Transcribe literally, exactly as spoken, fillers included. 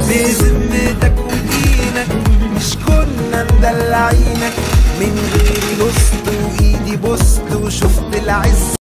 بذمتك ودينك مش كنا مدلعينك، من غيري لصت وايدي بوست وشفت العز.